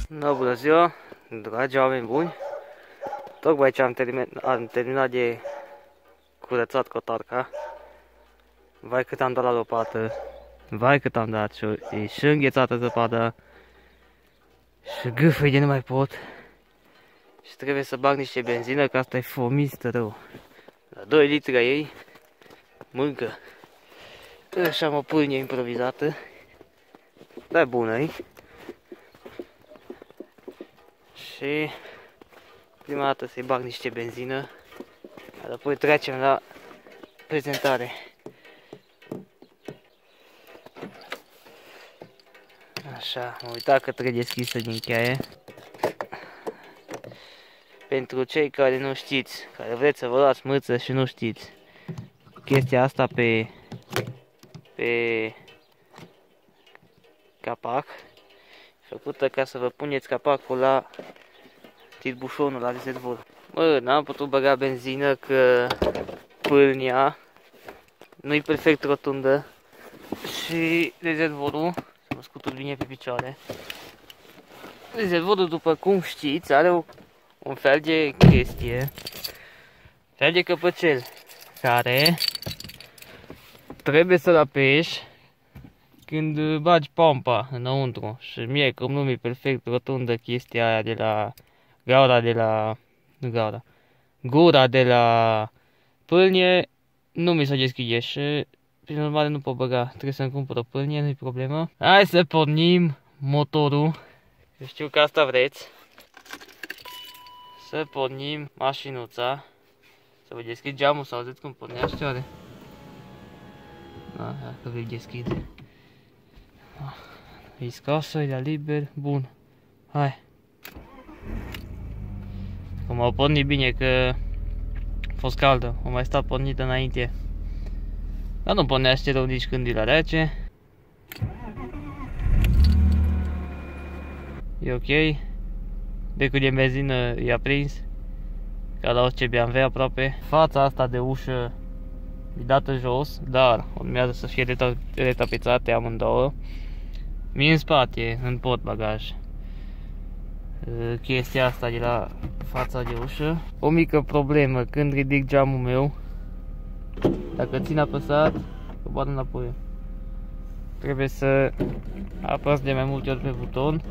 Bună ziua, dragi oameni buni! Tocmai ce am terminat de curățat cotarca. Vai cât am dat la lopată, vai cât am dat și e și înghețată zăpada și gâfăi de nu mai pot. Și trebuie să bag niște benzină, că asta e fomistă rău. La 2 litri a ei, mâncă. Așa am o pâine improvizată, dar bună-i. Și prima dată să-i bag niște benzină, dar apoi trecem la prezentare. Așa, am uitat că trebuie deschisă din cheie. Pentru cei care nu știți, care vreți să vă luați mâță și nu știți chestia asta pe capac, făcută ca să vă puneți capacul la tirbușonul, la rezervor. Mă, n-am putut băga benzină că pâlnia nu-i perfect rotundă și rezervorul, să mă scutur bine pe picioare, rezervorul, după cum știți, are un fel de chestie, fel de căpăcel, care trebuie să-l apeși când bagi pompa înăuntru. Și mie, cum nu mi-e perfect rotundă chestia aia de la gura de la pâlnie, nu mi se deschide și prin urmare nu pot băga. Trebuie să-mi cumpăr o pâlnie, nu-i problemă. Hai să pornim motorul, că știu că asta vreți. Să pornim mașinuța. Să vă deschid geamul, să auziți cum pornește oare. Dacă vi-l deschid. E scasă, e la liber, bun. Hai. Cum au pornit bine, că a fost caldă, o mai stat pornită înainte. Dar nu pornește rău nici când e la rece. E ok. Becul de benzină e aprins, ca la orice BMW aproape. Fața asta de ușă e dată jos, dar urmează să fie retapițate amândouă. Mie în spate, în portbagaj, chestia asta de la fața de ușă. O mică problemă, când ridic geamul meu, dacă țin apăsat, o bat înapoi. Trebuie să apăs de mai multe ori pe buton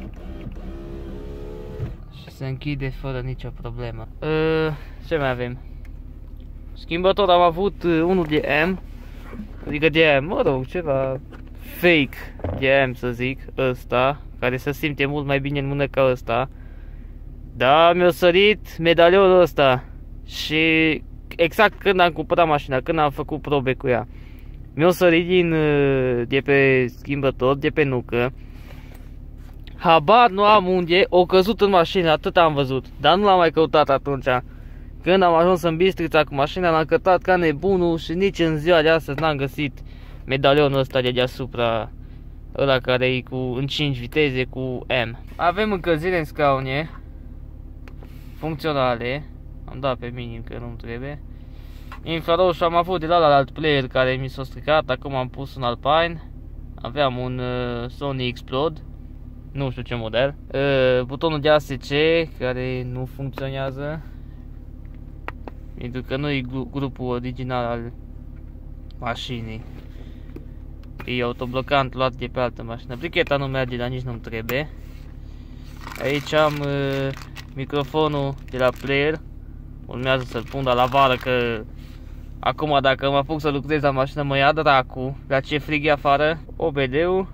și se închide fără nicio problemă. Ce mai avem? Schimbător am avut unul de M, adică de M, mă rog, ceva fake de M, să zic, ăsta, care se simte mult mai bine în mână ca ăsta. Da, mi-a sărit medalionul ăsta și exact când am cumpărat mașina, când am făcut probe cu ea, mi-a sărit de pe schimbător, de pe nucă. Habar nu am unde, o căzut în mașină, atât am văzut, dar nu l-am mai căutat atunci. Când am ajuns în Bistrița cu mașina, l-am căutat ca nebunul și nici în ziua de astăzi n-am găsit medalionul ăsta de deasupra, ăla care e în 5 viteze cu M. Avem încălzire în scaune, funcționale, am dat pe minim că nu trebuie. Infraroșu am avut de la alt player care mi s-a stricat, acum am pus un Alpine. Aveam un Sony Explode, nu știu ce model. Butonul de ASC care nu funcționează, pentru că nu e grupul original al mașinii. E autoblocant luat de pe altă mașină. Bricheta nu merge, dar nici nu-mi trebuie. Aici am microfonul de la player. Urmează să-l pun la vară, că acum dacă mă apuc să lucrez la mașină mă ia dracu. La ce frig e afară. OBD-ul.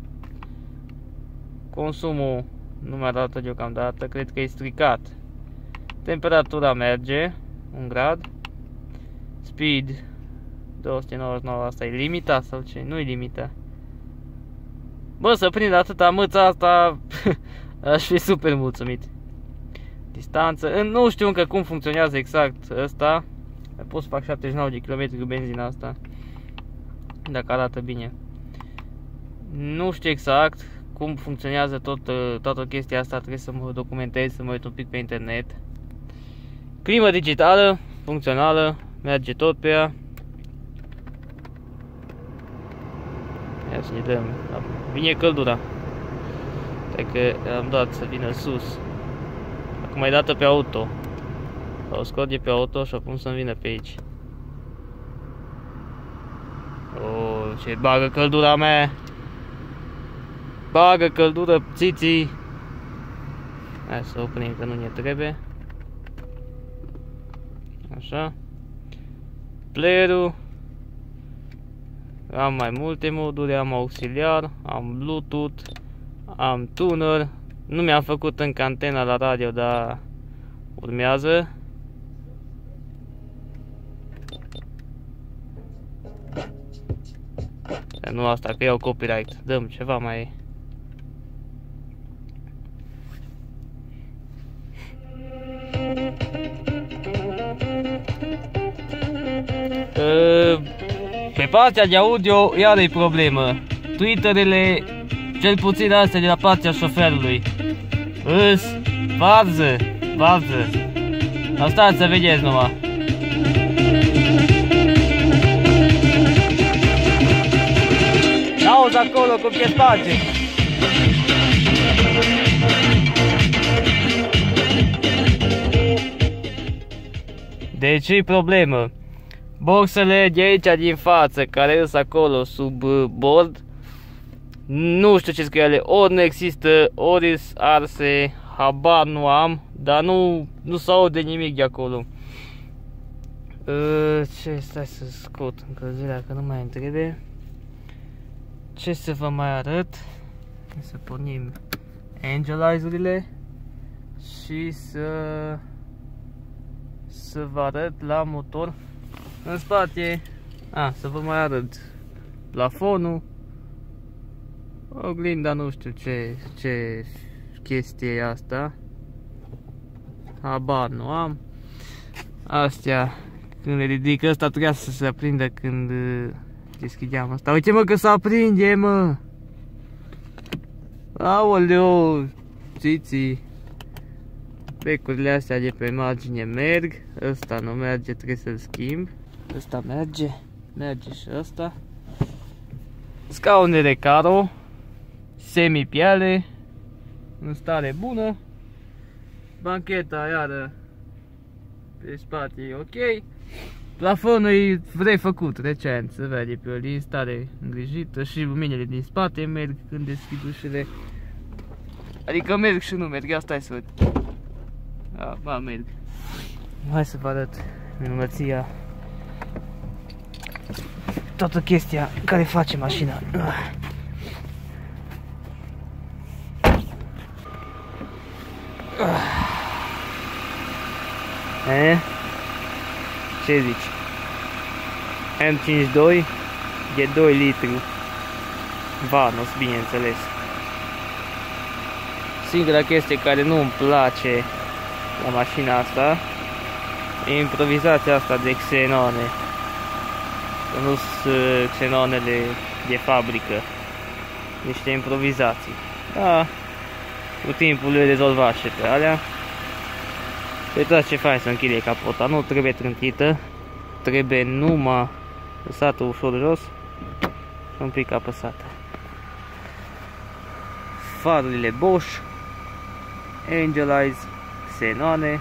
Consumul nu mi-a dat deocamdată, cred că e stricat. Temperatura merge 1 grad. Speed 299, asta e limita sau ce? Nu e limita. Bă, să prind atâta mâța asta, aș fi super mulțumit. Distanță, nu știu încă cum funcționează exact ăsta. Pot să fac 79 de km cu benzina asta, dacă arată bine. Nu știu exact cum funcționează toată chestia asta, trebuie să mă documentez, să mă uit un pic pe internet. Climă digitală, funcțională, merge tot pe ea. Ia să ne dăm, vine căldura. Cred că am dat să vină sus. Acum ai dată pe auto. O scot de pe auto și o pun să-mi vină pe aici. Oh, ce bagă căldura mea! Bagă căldură, țiții! Hai să oprim că nu ne trebuie. Așa. Playerul. Am mai multe moduri, am auxiliar, am Bluetooth, am tuner. Nu mi-am făcut încă antena la radio, dar urmează. Nu asta, că iau copyright. Dăm ceva mai... Pe partea de audio iar e problemă. Tweeterele, cel puțin astea de la partea șoferului, îs varză. Asta să vedeți numai. Auzi acolo cum te sparge. Deci ce-i problemă? Boxele de aici din față, care sunt acolo sub bord, nu știu ce scrie ele, ori nu există, ori sunt arse, habar nu am, dar nu se aude nimic de acolo. Ce, stai să scot încălzirea că nu mai îmi trebuie. Ce să vă mai arăt? Să pornim Angelize-urile și să vă arăt la motor. În spate, să vă mai arăt plafonul, oglinda, nu știu ce chestie e asta, habar nu am. Astea, când le ridic, ăsta trebuia să se aprindă când deschideam asta. Uite mă că se aprinde, mă! Aoleu, țiții! Becurile astea de pe margine merg, ăsta nu merge, trebuie să-l schimb. Ăsta merge și ăsta. Scaunele caro, semi-piele, în stare bună. Bancheta iară pe spate e ok. Plafonul e refăcut recent, se vede pe o stare îngrijită și luminile din spate merg când deschid ușile. Adică merg și nu merg, ia stai să văd. Ba, merg. Hai să vă arăt minunăția. Toată chestia care face mașina. Ce zici? M52 de 2 litri Vanos, bineînțeles. Singura chestie care nu îmi place la mașina asta e improvizația asta de xenone. Că nu sunt xenonele de fabrică, niște improvizații. Da, cu timpul le rezolva și pe alea. Uitați ce fain să închide capota, nu trebuie trântită, trebuie numai lăsată ușor jos și un pic apăsată. Farurile Bosch, Angelize, xenoane.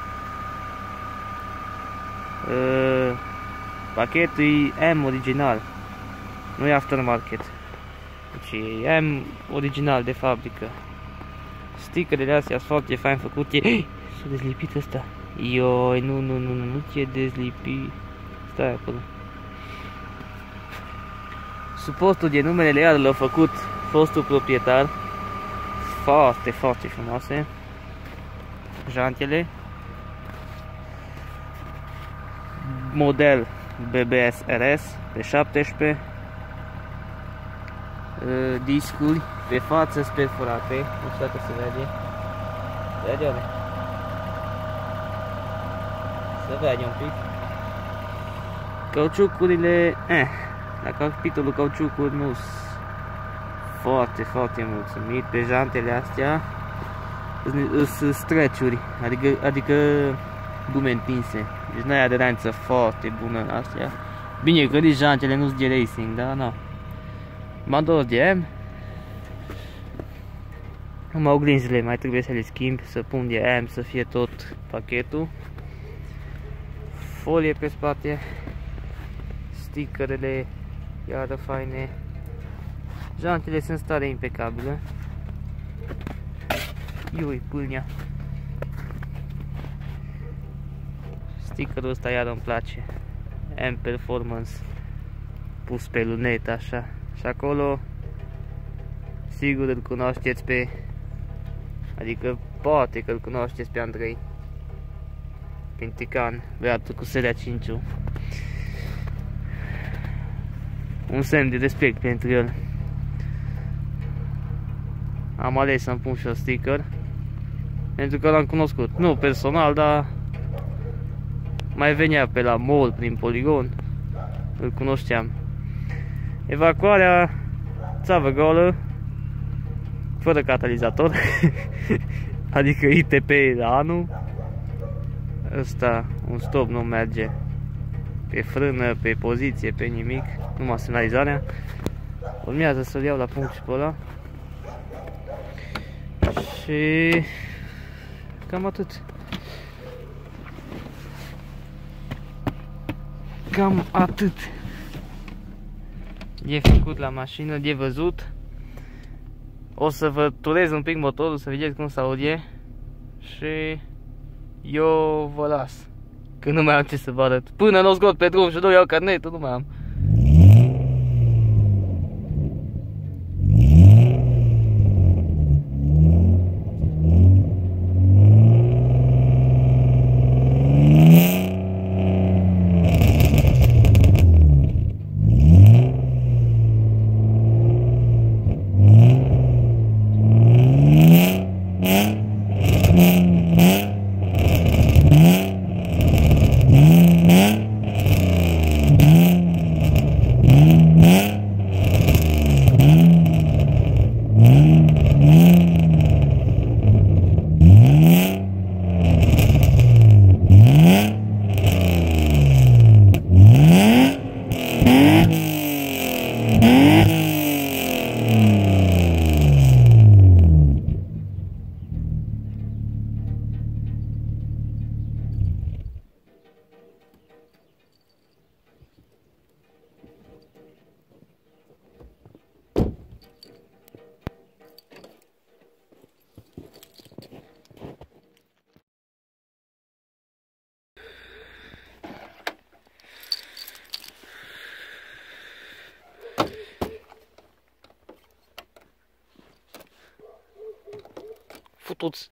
Pachetul e M original, nu e aftermarket, deci e M original de fabrică. Stickerele astea sunt foarte fain făcute. S-a dezlipit ăsta. Ioi, nu ți-e dezlipit. Stai acolo. Suportul de numerele iar l-a făcut fostul proprietar. Foarte frumoase. Jantele. Model BBS RS pe 17. Discuri pe față sperforate. Nu știu dacă se vede. Vede? Se vede un pic. Cauciucurile, la capitolul cauciucuri nu sunt foarte mulțumit. Pe jantele astea sunt stretch-uri, adică gume întinse. Deci nu ai aderență foarte bună în astea. Bine că nici jantele nu sunt de racing, dar nu. Bandor de M. Numai oglinzile mai trebuie să le schimb, să pun de AM, să fie tot pachetul. Folie pe spate, stickerele iară faine, jantele sunt stare impecabilă. Iui, pâlnia. Stickerul ăsta iar îmi place, M Performance, pus pe lunetă așa. Și acolo sigur îl cunoașteți pe, adică poate că îl cunoașteți pe Andrei Pintican, băiatul cu seria 5. Un semn de respect pentru el. Am ales să-mi pun și un sticker pentru că l-am cunoscut, nu personal, dar mai venea pe la mall prin poligon, îl cunoșteam. Evacuarea țavă goală, fără catalizator, adică ITP la anul. Ăsta, un stop nu merge pe frână, pe poziție, pe nimic, numai semnalizarea. Urmează să-l iau la punct și pe ăla. Și cam atât. Cam atât. E făcut la mașină, de văzut. O să vă turez un pic motorul să vedeți cum s-aude. Și eu vă las, că nu mai am ce să vă arăt. Până nu o scot pe drum și nu iau carnetul, nu mai am. Futuți.